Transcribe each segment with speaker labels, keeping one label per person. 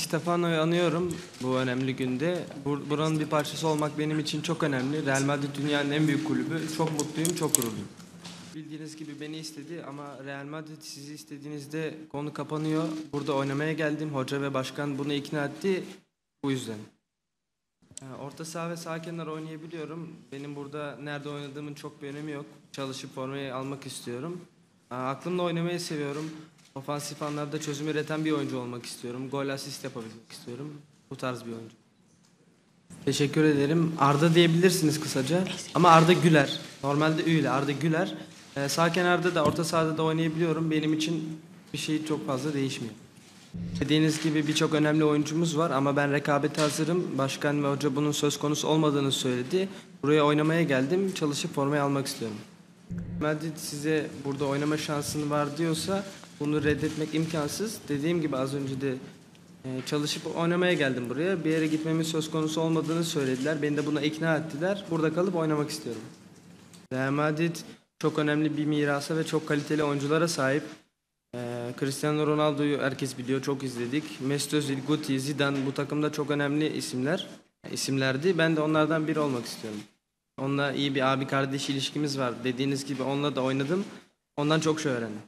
Speaker 1: Stefano'yu anıyorum bu önemli günde. Buranın bir parçası olmak benim için çok önemli. Real Madrid dünyanın en büyük kulübü. Çok mutluyum, çok gururluyum. Bildiğiniz gibi beni istedi ama Real Madrid sizi istediğinizde konu kapanıyor. Burada oynamaya geldim. Hoca ve başkan bunu ikna etti. Bu yüzden. Orta saha ve sağ kenar oynayabiliyorum. Benim burada nerede oynadığımın çok bir önemi yok. Çalışıp formayı almak istiyorum. Aklımla oynamayı seviyorum. Ofansif anlarda çözüm üreten bir oyuncu olmak istiyorum. Gol asist yapabilmek istiyorum. Bu tarz bir oyuncu. Teşekkür ederim. Arda diyebilirsiniz kısaca. Ama Arda Güler. Normalde Ü ile Arda Güler. Sağ kenarda da orta sahada da oynayabiliyorum. Benim için bir şey çok fazla değişmiyor. Dediğiniz gibi birçok önemli oyuncumuz var ama ben rekabete hazırım. Başkan ve hoca bunun söz konusu olmadığını söyledi. Buraya oynamaya geldim. Çalışıp formayı almak istiyorum. Madrid size burada oynama şansın var diyorsa bunu reddetmek imkansız. Dediğim gibi az önce de çalışıp oynamaya geldim buraya. Bir yere gitmemin söz konusu olmadığını söylediler. Beni de buna ikna ettiler. Burada kalıp oynamak istiyorum. Real Madrid çok önemli bir mirasa ve çok kaliteli oyunculara sahip. Cristiano Ronaldo'yu herkes biliyor, çok izledik. Mesut Özil, Guti, Zidane bu takımda çok önemli isimlerdi. Ben de onlardan biri olmak istiyorum. Onunla iyi bir abi kardeş ilişkimiz var. Dediğiniz gibi onunla da oynadım. Ondan çok şey öğrendim.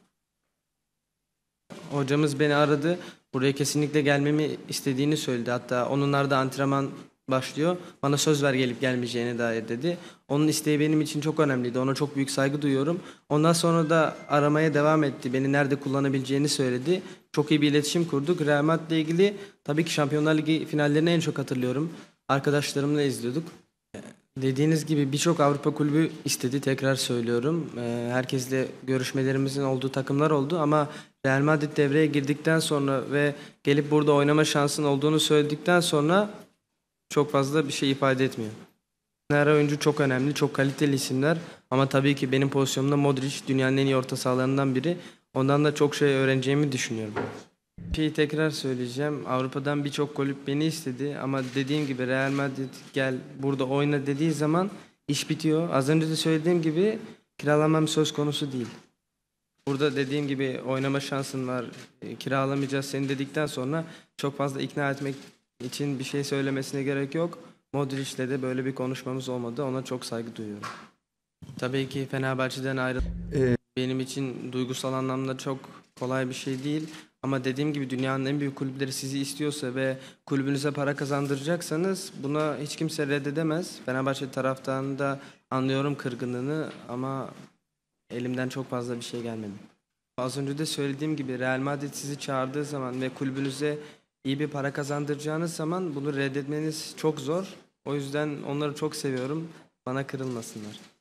Speaker 1: Hocamız beni aradı. Buraya kesinlikle gelmemi istediğini söyledi. Hatta onunlarda antrenman başlıyor. Bana söz ver gelip gelmeyeceğine dair dedi. Onun isteği benim için çok önemliydi. Ona çok büyük saygı duyuyorum. Ondan sonra da aramaya devam etti. Beni nerede kullanabileceğini söyledi. Çok iyi bir iletişim kurduk. Real Madrid'le ilgili tabii ki Şampiyonlar Ligi finallerini en çok hatırlıyorum. Arkadaşlarımla izliyorduk. Dediğiniz gibi birçok Avrupa kulübü istedi, tekrar söylüyorum. Herkesle görüşmelerimizin olduğu takımlar oldu ama Real Madrid devreye girdikten sonra ve gelip burada oynama şansın olduğunu söyledikten sonra çok fazla bir şey ifade etmiyor. Her oyuncu çok önemli, çok kaliteli isimler ama tabii ki benim pozisyonumda Modric dünyanın en iyi orta sahalarından biri. Ondan da çok şey öğreneceğimi düşünüyorum. Şeyi tekrar söyleyeceğim. Avrupa'dan birçok kulüp beni istedi ama dediğim gibi Real Madrid gel burada oyna dediği zaman iş bitiyor. Az önce de söylediğim gibi kiralamam söz konusu değil. Burada dediğim gibi oynama şansın var. Kiralamayacağız seni dedikten sonra çok fazla ikna etmek için bir şey söylemesine gerek yok. Modric'le de böyle bir konuşmamız olmadı. Ona çok saygı duyuyorum. Tabii ki Fenerbahçe'den ayrı benim için duygusal anlamda çok kolay bir şey değil. Ama dediğim gibi dünyanın en büyük kulüpleri sizi istiyorsa ve kulübünüze para kazandıracaksanız buna hiç kimse reddedemez. Fenerbahçe taraftarını anlıyorum kırgınlığını ama elimden çok fazla bir şey gelmedi. Az önce de söylediğim gibi Real Madrid sizi çağırdığı zaman ve kulübünüze iyi bir para kazandıracağınız zaman bunu reddetmeniz çok zor. O yüzden onları çok seviyorum. Bana kırılmasınlar.